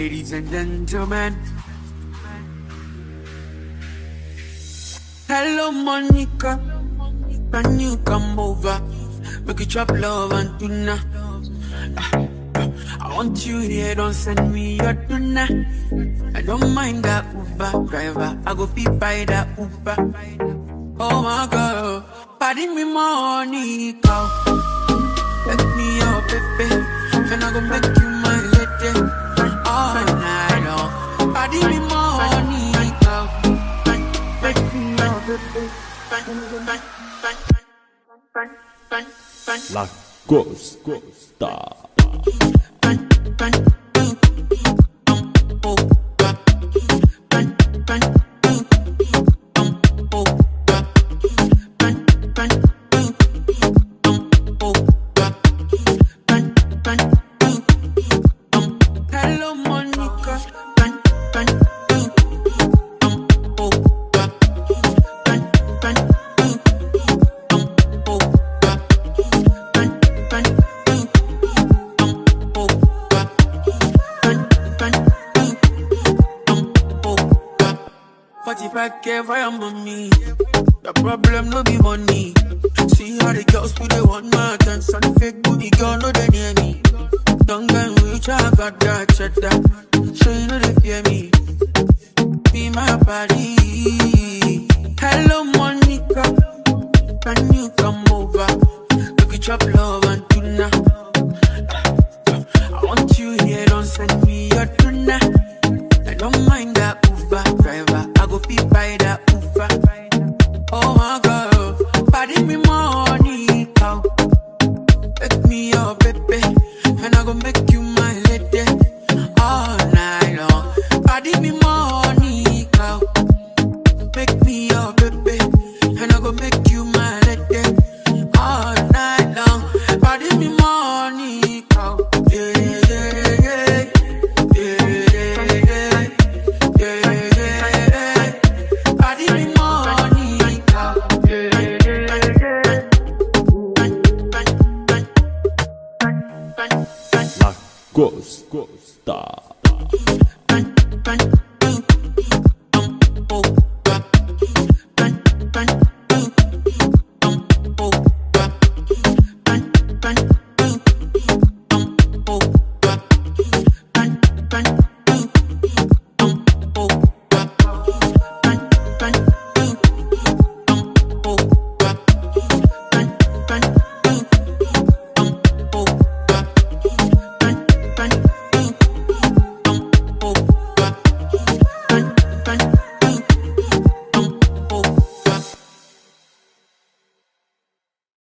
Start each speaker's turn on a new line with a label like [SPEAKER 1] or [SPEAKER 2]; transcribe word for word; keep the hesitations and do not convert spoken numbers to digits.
[SPEAKER 1] ladies and gentlemen. Hello, Monica. Can you come over? Make you chop love and tuna. Uh, uh, I want you here, don't send me your tuna. I don't mind that Uber driver. I go be by that Uber. Oh my God, pardon me, Monica. Let me your baby, and I go make you my lady all night long. Pardon me, Monica. Let me your baby.
[SPEAKER 2] Lakosta.
[SPEAKER 1] Hello, Monica. forty-five K for your money. The problem no be money. See how the girls put they want my attention. Fake booty girl no they near me. Don't get rich, I got that cheddar. So you know they fear me. Be my body. Hello, Monica. Can you come over? Look at your love and tuna. I want you here, don't send me your tuna. I don't mind that Uber driver. I go be by that Uber. Oh my God, pardon me, Monica. Make me your baby, and I go make you my lady all night long. Pardon me, Monica. Make me your baby, and I go make you my lady all night long. Pardon me, Monica. Yeah, yeah, yeah, yeah, yeah, yeah, yeah. Pardon me, Monica. Yeah, yeah, yeah.
[SPEAKER 2] Lakosta.